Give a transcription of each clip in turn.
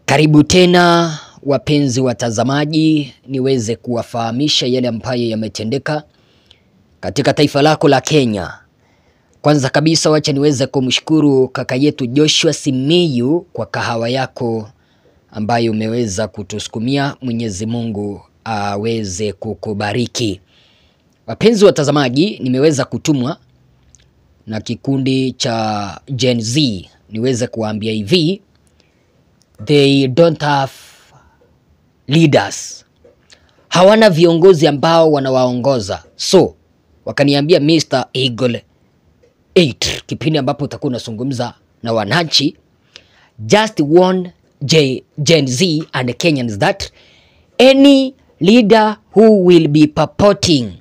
Karibu tena wapenzi watazamaji, niweze kuwafahamisha yale ambayo yametendeka katika taifa lako la Kenya. Kwanza kabisa wacha niweze kumshukuru kaka yetu Joshua Simiyu kwa kahawa yako ambayo umeweza kutusukumia. Mwenyezi Mungu aweze kukubariki. Wapenzi watazamaji, nimeweza kutumwa na kikundi cha Gen Z niweze kuambia hivi, they don't have leaders. Hawana viongozi ambao wanawaongoza. So wakaniambia Mr. Eagle 8, kipindi ambapo utakuwa unazungumza na wananchi, just warn Gen Z and Kenyans that any leader who will be purporting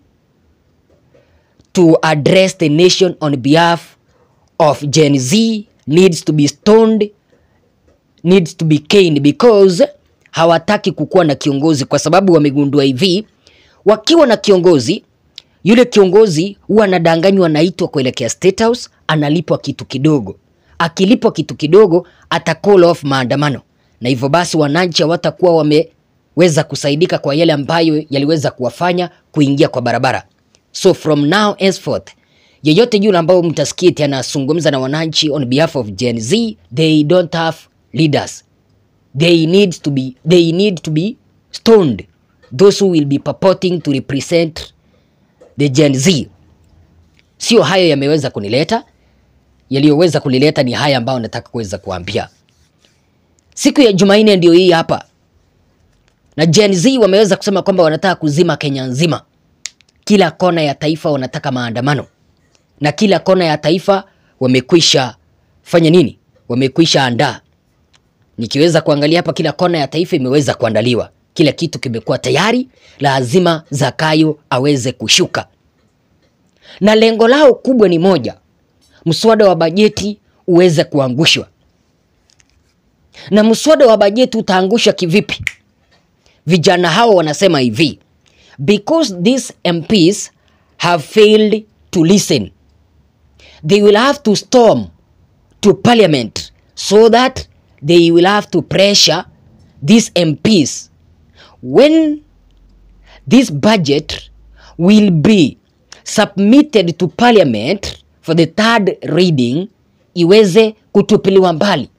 to address the nation on behalf of Gen Z needs to be stoned, needs to be caned, because hawataki kukuwa na kiongozi, kwa sababu wamegundua hivi, wakiwa na kiongozi, yule kiongozi huwa anadanganywa, anaitwa kuelekea State House, analipwa kitu kidogo. Akilipwa kitu kidogo ata call off maandamano, na hivyo basi wananchi hawatakuwa wameweza kusaidika kwa yale ambayo yaliweza kuwafanya kuingia kwa barabara. So from now henceforth, yeyote yule ambao mtasikia tena anazungumza na wananchi on behalf of Gen Z, they don't have leaders. They need to be stoned. Those who will be purporting to represent the Gen Z. Sio hayo yameweza kunileta. Yaliyoweza kunileta ni haya ambao nataka kuweza kuambia. Siku ya Jumanne ndio hii hapa, na Gen Z wameweza kusema kwamba wanataka kuzima Kenya nzima. Kila kona ya taifa wanataka maandamano, na kila kona ya taifa wamekwisha fanya nini? Wamekwisha andaa. Nikiweza kuangalia hapa, kila kona ya taifa imeweza kuandaliwa. Kila kitu kimekuwa tayari, lazima Zakayo aweze kushuka. Na lengo lao kubwa ni moja, mswada wa bajeti uweze kuangushwa. Na mswada wa bajeti utaangusha kivipi? Vijana hao wanasema hivi, because these MPs have failed to listen, they will have to storm to parliament so that they will have to pressure these MPs. When this budget will be submitted to parliament for the third reading, iweze kutupiliwa mbali.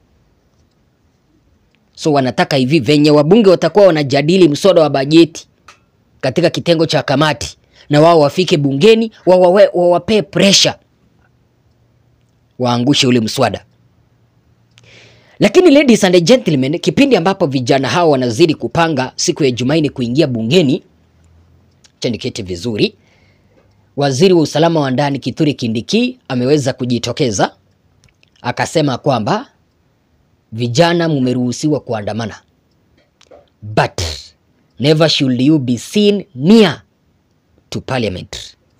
So wanataka hivi, venye wabunge watakuwa wanajadili mswada wa bajeti katika kitengo cha kamati, na wao wafike bungeni wawape pressure waangushe ule mswada. Lakini ladies and gentlemen, kipindi ambapo vijana hao wanazidi kupanga siku ya Jumanne kuingia bungeni, chandiketi vizuri, waziri wa usalama wa ndani Kithure Kindiki ameweza kujitokeza akasema kwamba vijana mumeruhusiwa kuandamana, but never should you be seen near to parliament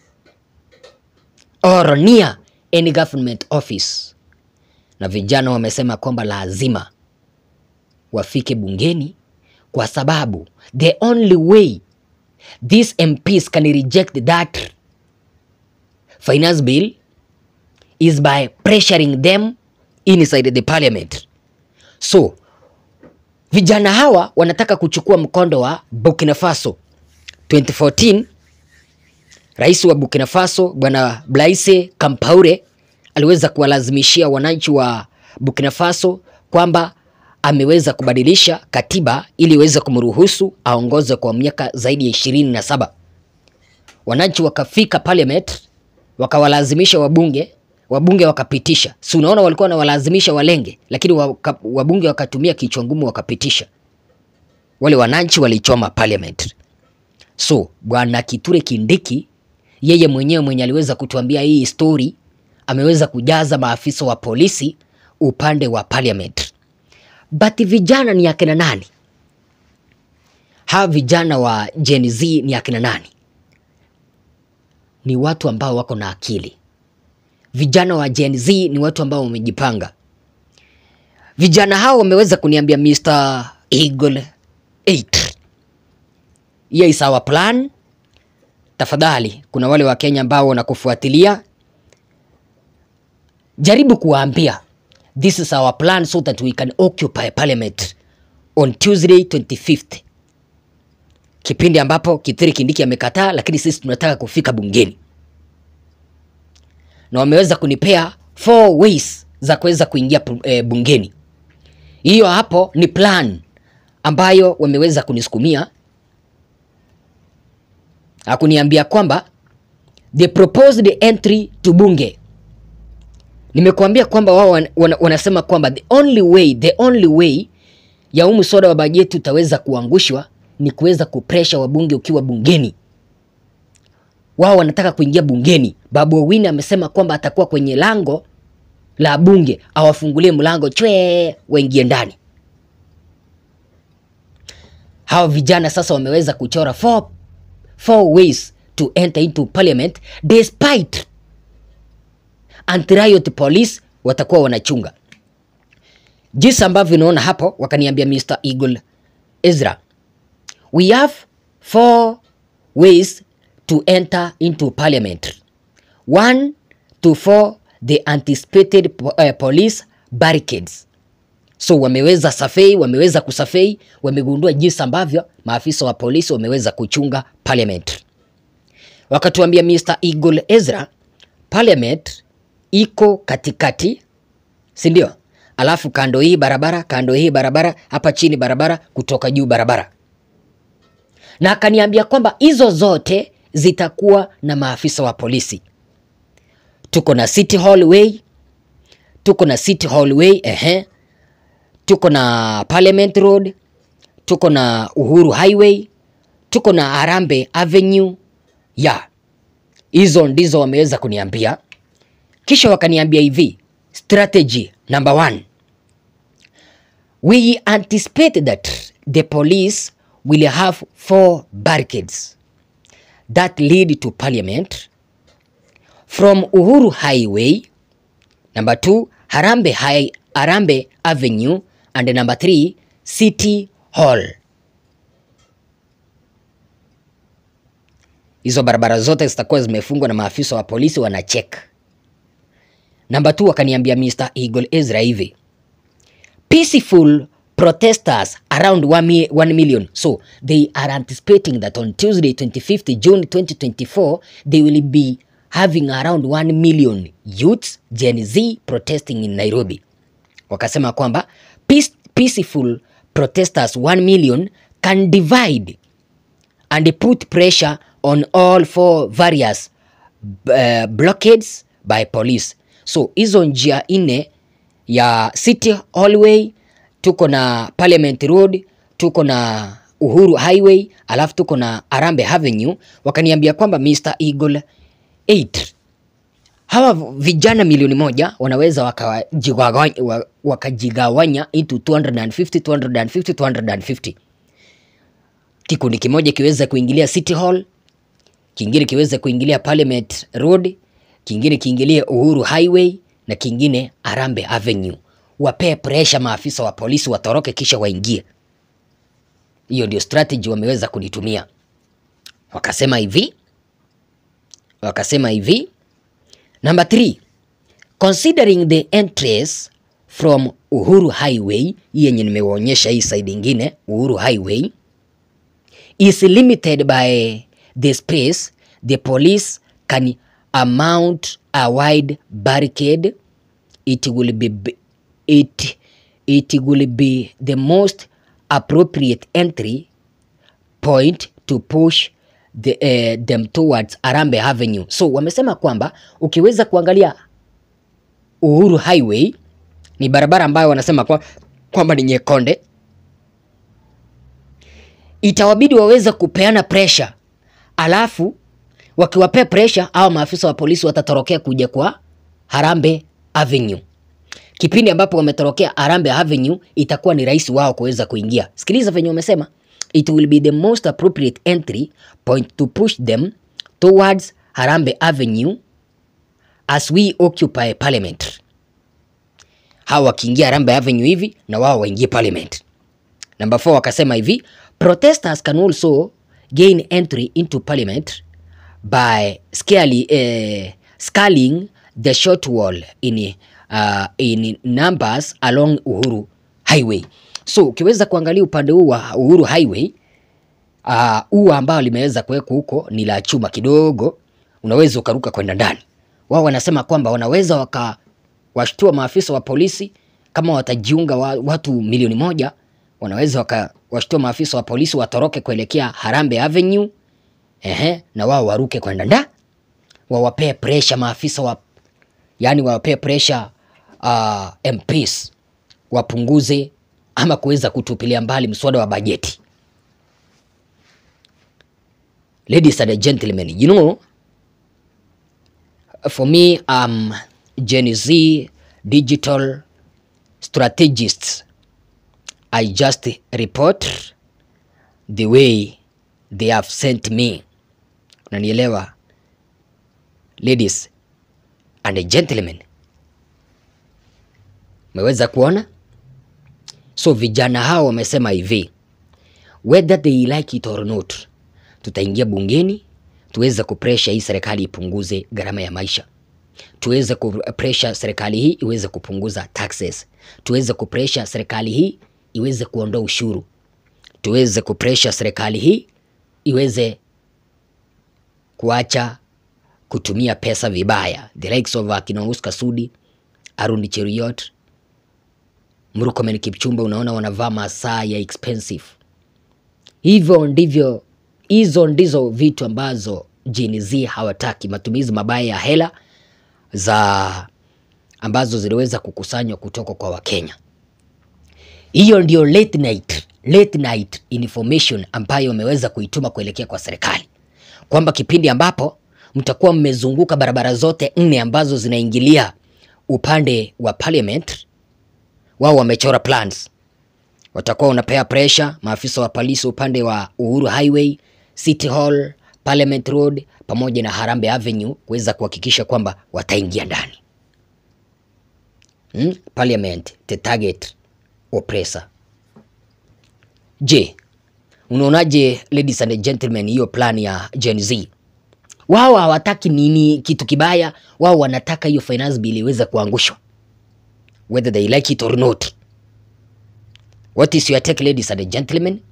or near any government office. Na vijana wamesema kwamba lazima wafike bungeni, kwa sababu the only way these MPs can reject that finance bill is by pressuring them inside the parliament. So vijana hawa wanataka kuchukua mkondo wa Burkina Faso. 2014 rais wa Burkina Faso bwana Blaise Compaoré aliweza kuwalazimishia wananchi wa Burkina Faso kwamba ameweza kubadilisha katiba ili iweze kumruhusu aongoze kwa miaka zaidi ya 27. Wananchi wakafika parliament, wakawalazimisha wabunge wakapitisha. Si unaona walikuwa wanawalazimisha walenge, lakini wabunge wakatumia kichwa ngumu wakapitisha. Wale wananchi walichoma parliament. So bwana Kithure Kindiki yeye mwenye aliweza kutuambia hii story, ameweza kujaza maafisa wa polisi upande wa parliament. But vijana ni akina nani? Hawa vijana wa Gen Z ni akina nani? Ni watu ambao wako na akili. Vijana wa Gen Z ni watu ambao wamejipanga. Vijana hao wameweza kuniambia Mr. Eagle 8, here is our plan. Tafadhali, kuna wale wa Kenya ambao wanakufuatilia, jaribu kuwaambia this is our plan so that we can occupy parliament on Tuesday 25th, kipindi ambapo Kithure Kindiki amekataa, lakini sisi tunataka kufika bungeni, na wameweza kunipea 4 ways za kuweza kuingia bungeni. Hiyo hapo ni plan ambayo wameweza kunisukumia, akuniambia kwamba the proposed entry to bunge. Nimekuambia kwamba wao wanasema kwamba the only way ya mswada wa bajeti utaweza kuangushwa ni kuweza kupresha wabunge ukiwa bungeni. Wao wanataka kuingia bungeni. Babu Owini amesema kwamba atakuwa kwenye lango la bunge, awafungulie mlango waingie ndani. Hao vijana sasa wameweza kuchora 4 ways to enter into parliament despite anti-riot police watakuwa wanachunga. Jinsi ambavyo unaona hapo, wakaniambia Mr. Eagle Ezra, we have 4 ways to enter into parliament. 1 to 4 the anticipated police barricades. So wameweza kusafei, wamegundua jinsi ambavyo maafisa wa polisi wameweza kuchunga parliament. Wakatuambia Mr. Eagle Ezra, parliament iko katikati, si ndio? Alafu kando hii barabara, hapa chini barabara, kutoka juu barabara. Na akaniambia kwamba hizo zote zitakuwa na maafisa wa polisi. Tuko na City Hallway, tuko na Parliament Road, tuko na Uhuru Highway, tuko na Harambee Avenue. Hizo ndizo wameweza kuniambia. Kisha wakaniambia hivi, strategy number 1. We anticipate that the police will have 4 barricades that lead to parliament from Uhuru Highway, number 2 Harambee Avenue, and number 3 City Hall. Hizo barabara zote zitakuwa zimefungwa na maafisa wa polisi wanacheck. Number 2 wakaniambia Mr. Eagle Ezra hivi, peaceful protesters around 1 million. So they are anticipating that on Tuesday 25th June 2024 they will be having around 1 million youths, Gen Z, protesting in Nairobi. Wakasema kwamba peaceful protesters 1 million can divide and put pressure on all 4 various blockades by police. So hizo njia 4 ya City Hallway, tuko na Parliament Road, tuko na Uhuru Highway, alafu tuko na Harambee Avenue. Wakaniambia kwamba Mr. Eagle 8, hawa vijana milioni 1 wanaweza wakajigawanya into 250. Kikundi kimoja kiweza kuingilia City Hall, kingine kiweza kuingilia Parliament Road, kingine kiingilia Uhuru Highway, na kingine Harambee Avenue. Wape pressure maafisa wa polisi watoroke kisha waingie. Hiyo ndio strategy wameweza kunitumia. Wakasema hivi, number 3, considering the entrance from Uhuru Highway, yenye nimewaonyesha hii side nyingine, Uhuru Highway is limited by the space, the police can mount a wide barricade. It will be the most appropriate entry point to push them towards Harambee Avenue. So wamesema kwamba ukiweza kuangalia Uhuru Highway ni barabara ambayo wanasema kwamba ni nyekonde, itawabidi waweza kupeana pressure, alafu wakiwapea pressure au maafisa wa polisi watatorokea kuja kwa Harambee Avenue. Kipindi ambapo wametorokea Harambee Avenue, itakuwa ni rahisi wao kuweza kuingia. Sikiliza venye wamesema, it will be the most appropriate entry point to push them towards Harambee Avenue as we occupy parliament. Hawa wakiingia Harambee Avenue hivi na wao waingie parliament. Number 4 wakasema hivi, protesters can also gain entry into parliament by scaling the short wall in numbers along Uhuru Highway. So ukiweza kuangalia upande huu wa Uhuru Highway, ua ambao limeweza kuwekwa huko ni la chuma kidogo, unaweza ukaruka kwenda ndani. Wao wanasema kwamba wanaweza wakawashtua maafisa wa polisi kama watajiunga watu milioni 1, wanaweza wakawashtua maafisa wa polisi watoroke kuelekea Harambee Avenue, na wao waruke kwenda ndani. Wawapee pressure maafisa wawapee pressure MPs wapunguze ama kuweza kutupilia mbali mswada wa bajeti. Ladies and gentlemen, you know, for me, Gen Z digital strategists, I just report the way they have sent me. Unanielewa? Ladies and gentlemen, meweza kuona? So vijana hao wamesema hivi, whether they like it or not, tutaingia bungeni tuweze kupressure hii serikali ipunguze gharama ya maisha. Tuweze kupressure serikali hii iweze kupunguza taxes. Tuweze kupressure serikali hii iweze kuondoa ushuru. Tuweze kupressure serikali hii iweze kuacha kutumia pesa vibaya. The likes of Oscar Sudi, Arun Cheriot, Murkomen Kipchumba, unaona wanavaa masaa ya expensive. Hizo ndizo vitu ambazo Gen Z hawataki, matumizi mabaya ya hela ambazo ziliweza kukusanywa kutoka kwa Wakenya. Hiyo ndio late night information ambayo wameweza kuituma kuelekea kwa serikali, kwamba kipindi ambapo mtakuwa mmezunguka barabara zote 4 ambazo zinaingilia upande wa parliament, wao wamechora plans. Watakuwa unapea pressure maafisa wa polisi upande wa Uhuru Highway, City Hall, Parliament Road pamoja na Harambee Avenue kuweza kuhakikisha kwamba wataingia ndani. Parliament the target oppressor. Je, unaonaje ladies and gentlemen hiyo plan ya Gen Z? Wao hawataki nini kitu kibaya, wao wanataka hiyo finance bill iweze kuangushwa, whether they like it or not. What is your take, ladies and gentlemen?